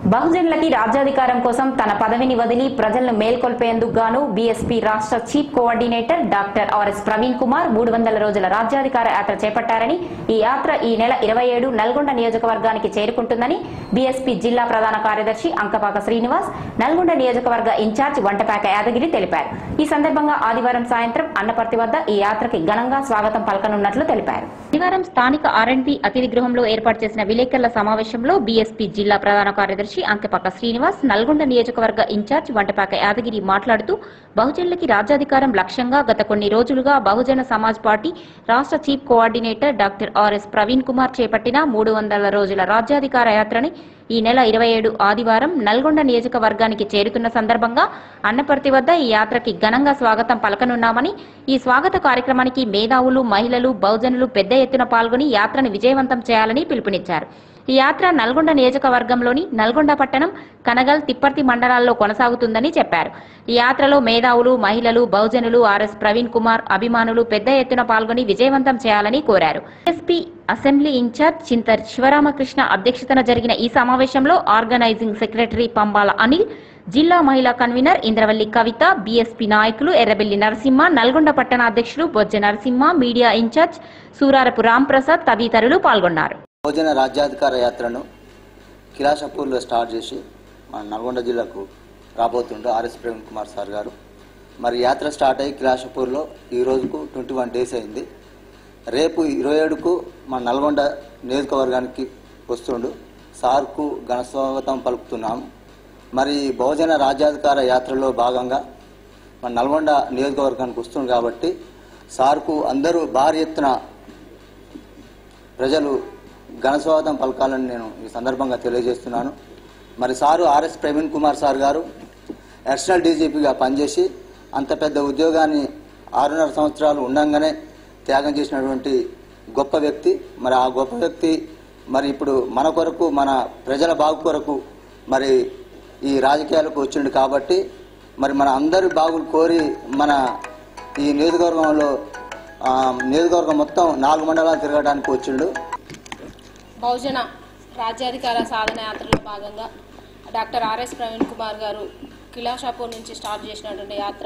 బహుజనులకి రాజ్యాధికారం కోసం తన పదవిని వదిలి ప్రజలను మేల్కొల్పేందుకు గాను బీఎస్పీ రాష్ట్ర chief coordinator doctor RS Praveen Kumar 300 రోజుల రాజ్యాధికార యాత్ర చేపట్టారని, ఈ యాత్ర ఈ నెల 27 నల్గొండ నియోజకవర్గానికి చేరుకుంటుందని బీఎస్పీ జిల్లా ప్రధాన కార్యదర్శి అంకపాక శ్రీనివాస్, నల్గొండ నియోజకవర్గ ఇన్ఛార్జ్ వంటపాక యాదగిరి తెలిపారు. ఈ సందర్భంగా ఆదివారం సాయంత్రం అన్నపర్తి వద్ద ఈ యాత్రకి ఘనంగా స్వాగతం పలకనున్నట్లు తెలిపారు. ఆదివారం స్థానిక ఆర్ఎండ్బి అతిథి గృహంలో ఏర్పాటు చేసిన విలేకరుల సమావేశంలో బీఎస్పీ జిల్లా ప్రధాన కార్యదర్శి అంకపాక శ్రీనివాస్, నల్గొండ నియోజకవర్గ ఇన్ఛార్జ్ వంటపాక యాదగిరి మాట్లాడుతూ, బహుజనులకి రాజ్యాధికారం లక్ష్యంగా గత కొన్ని రోజులుగా బహుజన సమాజ్ పార్టీ రాష్ట్ర chief coordinator doctor RS Praveen Kumar చేపట్టిన 300 రోజుల రాజ్యాధికార యాత్రని ఈ నెల 27 ఆదివారం నల్గొండ నియోజకవర్గానికి చేరుతున్న సందర్భంగా అన్నపర్తి వద్ద ఈ యాత్రకి ఘనంగా స్వాగతం పలకనున్నామని, ఈ స్వాగత కార్యక్రమానికి మేధావులు, మహిళలు, బహుజనులు పెద్ద ఎత్తున పాల్గొని యాత్రను విజయవంతం చేయాలని పిలుపునిచ్చారు. ఈ యాత్ర నల్గొండ నియోజకవర్గంలోని నల్గొండ పట్టణం, కనగల్, తిప్పర్తి మండలాల్లో కొనసాగుతుందని చెప్పారు. ఈ యాత్రలో మేధావులు, మహిళలు, బహుజనులు, ఆర్ఎస్ ప్రవీణ్ కుమార్ అభిమానులు పెద్ద ఎత్తున పాల్గొని విజయవంతం చేయాలని కోరారు. BSP assembly incharge Chintar Sivaramakrishna అధ్యక్షతన జరిగిన ఈ సమావేశంలో ఆర్గనైజింగ్ సెక్రటరీ పంబాల అనిల్, జిల్లా మహిళా కన్వీనర్ ఇంద్రవల్లి కవిత, బీఎస్పీ నాయకులు ఎర్రబెల్లి నరసింహ, నల్గొండ పట్టణ అధ్యక్షులు బొజ్జ నరసింహ, మీడియా ఇన్ఛార్జ్ సూరారపు రాంప్రసాద్ తదితరులు పాల్గొన్నారు. బహుజన రాజ్యాధికార యాత్రను కిలాషపూర్లో స్టార్ట్ చేసి మన నల్గొండ జిల్లాకు రాబోతుండే ఆర్ఎస్ ప్రవీణ్ కుమార్ సార్ గారు మరి యాత్ర స్టార్ట్ అయ్యి కిలాషపూర్లో ఈ రోజుకు 21 డేస్ అయింది. రేపు 27కు మన నల్గొండ నియోజకవర్గానికి వస్తుండు. సార్కు ఘన స్వాగతం పలుకుతున్నాము. మరి బహుజన రాజ్యాధికార యాత్రలో భాగంగా మన నల్గొండ నియోజకవర్గానికి వస్తుంది కాబట్టి సార్కు అందరూ భారీ ఎత్తున ప్రజలు ఘన స్వాగతం పలకాలని నేను ఈ సందర్భంగా తెలియజేస్తున్నాను. మరి sir RS Praveen Kumar sir గారు అడిషనల్ డీజీపీగా పనిచేసి అంత పెద్ద ఉద్యోగాన్ని 6.5 సంవత్సరాలు ఉండంగానే త్యాగం చేసినటువంటి గొప్ప వ్యక్తి. మరి ఆ గొప్ప వ్యక్తి మరి ఇప్పుడు మన కొరకు, మన ప్రజల బాగు కొరకు మరి ఈ రాజకీయాలకు వచ్చిండు కాబట్టి మరి మన అందరి బాగులు కోరి మన ఈ నియోజకవర్గం మొత్తం 4 మండలాలు తిరగడానికి వచ్చిండు. బహుజన రాజ్యాధికార సాధన యాత్రలో భాగంగా డాక్టర్ ఆర్ఎస్ ప్రవీణ్ కుమార్ గారు కిలాషాపూర్ నుంచి స్టార్ట్ చేసినటువంటి యాత్ర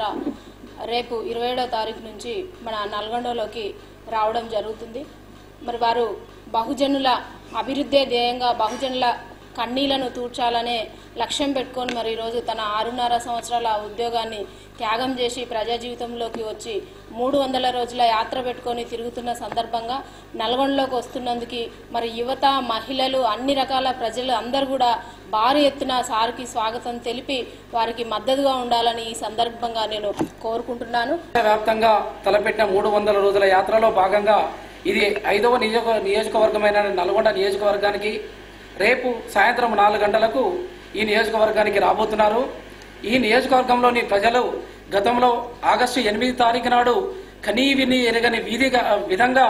రేపు 27వ తారీఖు నుంచి మన నల్గొండలోకి రావడం జరుగుతుంది. మరి వారు బహుజనుల అభివృద్ధి ధ్యేయంగా బహుజనుల కన్నీళ్లను తూర్చాలనే లక్ష్యం పెట్టుకొని మరి ఈరోజు తన 6.5 సంవత్సరాల ఉద్యోగాన్ని త్యాగం చేసి ప్రజా జీవితంలోకి వచ్చి 300 రోజుల యాత్ర పెట్టుకొని తిరుగుతున్న సందర్భంగా నల్గొండలోకి వస్తున్నందుకు మరి యువత, మహిళలు, అన్ని రకాల ప్రజలు అందరూ కూడా భారీ ఎత్తున సార్కి స్వాగతం తెలిపి వారికి మద్దతుగా ఉండాలని ఈ సందర్భంగా నేను కోరుకుంటున్నాను. వ్యాప్తంగా తలపెట్టిన 300 రోజుల యాత్రలో భాగంగా ఇది 5వ నియోజకవర్గమైన నల్గొండ నియోజకవర్గానికి రేపు సాయంత్రం 4 గంటలకు ఈ నియోజకవర్గానికి రాబోతున్నారు. ఈ నియోజకవర్గంలోని ప్రజలు గతంలో ఆగస్టు 8 తారీఖు నాడు కనీవిని ఎరగని విధంగా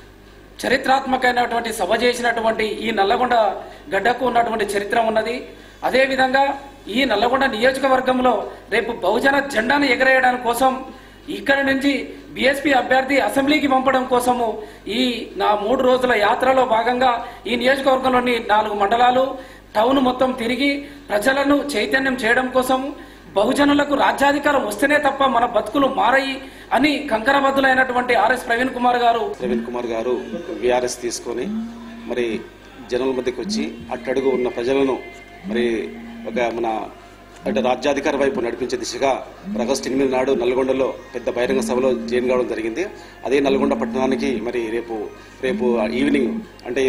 చరిత్రాత్మకమైనటువంటి సభ చేసినటువంటి ఈ నల్లగొండ గడ్డకు ఉన్నటువంటి చరిత్ర ఉన్నది. అదేవిధంగా ఈ నల్లగొండ నియోజకవర్గంలో రేపు బహుజన జెండాను ఎగరేయడానికి కోసం ఇక్కడి నుంచి బీఎస్పీ అభ్యర్థి అసెంబ్లీకి పంపడం కోసము ఈ నా 3 రోజుల యాత్రలో భాగంగా ఈ నియోజకవర్గంలోని 4 మండలాలు, టౌన్ మొత్తం తిరిగి ప్రజలను చైతన్యం చేయడం కోసం బహుజనులకు రాజ్యాధికారం వస్తేనే తప్ప మన బతుకులు మారాయి అని కంకరబద్దులైనటువంటి ఆర్ఎస్ ప్రవీణ్ కుమార్ గారు విఆర్ఎస్ తీసుకొని మరి జనాల మధ్యకి వచ్చి అట్టడుగు ఉన్న ప్రజలను మరి మన అంటే రాజ్యాధికార వైపు నడిపించే దిశగా ఆగస్టు 8 నాడు నల్గొండలో పెద్ద బహిరంగ సభలో జాయిన్ కావడం జరిగింది. అదే నల్గొండ పట్టణానికి మరి రేపు ఈవినింగ్ అంటే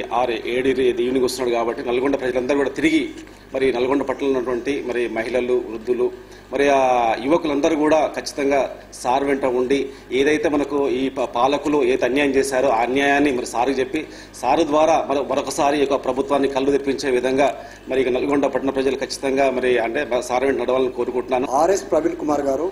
26/7 ఈవినింగ్ వస్తున్నాడు కాబట్టి నల్గొండ ప్రజలందరూ కూడా తిరిగి మరి నల్గొండ పట్టణంలో ఉన్నటువంటి మరి మహిళలు, వృద్ధులు, మరి ఆ యువకులందరూ కూడా ఖచ్చితంగా సార్ వెంట ఉండి ఏదైతే మనకు ఈ పాలకులు ఏదైతే అన్యాయం చేశారో ఆ అన్యాయాన్ని మరి సార్కి చెప్పి సారు ద్వారా మరొకసారి ఈ ప్రభుత్వాన్ని కళ్ళు తెప్పించే విధంగా మరి నల్గొండ పట్టణ ప్రజలు ఖచ్చితంగా మరి అంటే సార్ వెంట నడవాలని కోరుకుంటున్నాను. ఆర్ఎస్ ప్రవీణ్ కుమార్ గారు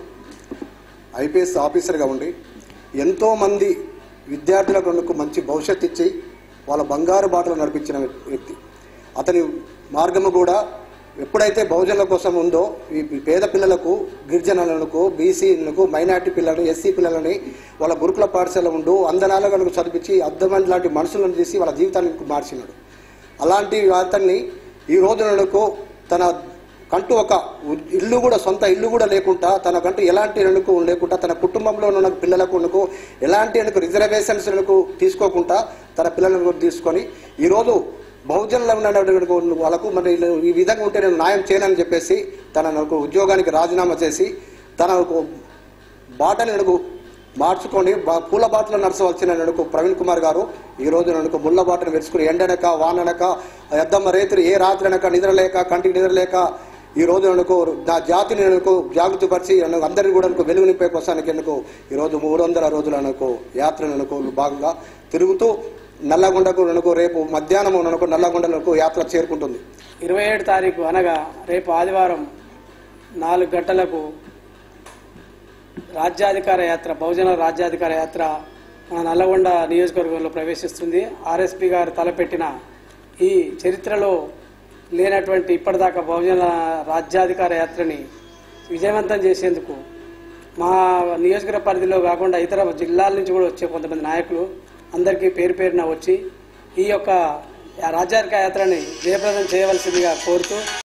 ఐపీఎస్ ఆఫీసర్గా ఉండి ఎంతో మంది విద్యార్థులకు మంచి భవిష్యత్తు ఇచ్చి వాళ్ళ బంగారు బాటలు నడిపించిన వ్యక్తి. అతని మార్గము కూడా ఎప్పుడైతే బహుజనుల కోసం ఉందో ఈ పేద పిల్లలకు, గిరిజనులకు, బీసీలకు, మైనార్టీ పిల్లలను, ఎస్సీ పిల్లలని వాళ్ళ గురుకుల పాఠశాల ఉండు అందనాలుగా చదివించి అర్ధమంది లాంటి మనుషులను తీసి వాళ్ళ జీవితాన్ని మార్చినాడు. అలాంటి అతన్ని ఈ రోజునకు తన కంటూ ఒక ఇల్లు కూడా సొంత ఇల్లు కూడా లేకుండా తనకంటూ ఎలాంటి అనుకు లేకుండా తన కుటుంబంలో ఉన్న పిల్లలకు ఎలాంటి అనుకు రిజర్వేషన్స్ తీసుకోకుండా తన పిల్లలను తీసుకొని ఈరోజు బహుజనులు ఉన్నటువంటి వాళ్ళకు మరి ఈ విధంగా ఉంటే నేను న్యాయం చేయనని చెప్పేసి తన ఉద్యోగానికి రాజీనామా చేసి తన బాటని మార్చుకొని పూల బాటలో నడచవలసిన ప్రవీణ్ కుమార్ గారు ఈ రోజు ముళ్ళ బాటను వెరుచుకుని ఎండనక వాననక ఎద్దమ్మ రేతులు ఏ రాత్రి అనక నిద్రలేక కంటికి నిద్రలేక ఈ రోజు నా జాతిని జాగృతిపరిచి అందరినీ కూడా వెలుగు నింపే కోసానికి ఈ రోజు 300 రోజుల యాత్ర భాగంగా తిరుగుతూ నల్లగొండకు రేపు మధ్యాహ్నం నల్లగొండలకు యాత్ర చేరుకుంటుంది. 27 తారీఖు అనగా రేపు ఆదివారం 4 గంటలకు రాజ్యాధికార యాత్ర బహుజన రాజ్యాధికార యాత్ర మన నల్లగొండ నియోజకవర్గంలో ప్రవేశిస్తుంది. ఆర్ఎస్పీ గారు తలపెట్టిన ఈ చరిత్రలో లేనటువంటి ఇప్పటిదాకా బహుజన రాజ్యాధికార యాత్రని విజయవంతం చేసేందుకు మా నియోజకవర్గ పరిధిలో కాకుండా ఇతర జిల్లాల నుంచి కూడా వచ్చే కొంతమంది నాయకులు అందరికీ పేరు పేరున వచ్చి ఈ యొక్క రాజ్యాధికార యాత్రని జయప్రదం చేయవలసిందిగా కోరుతూ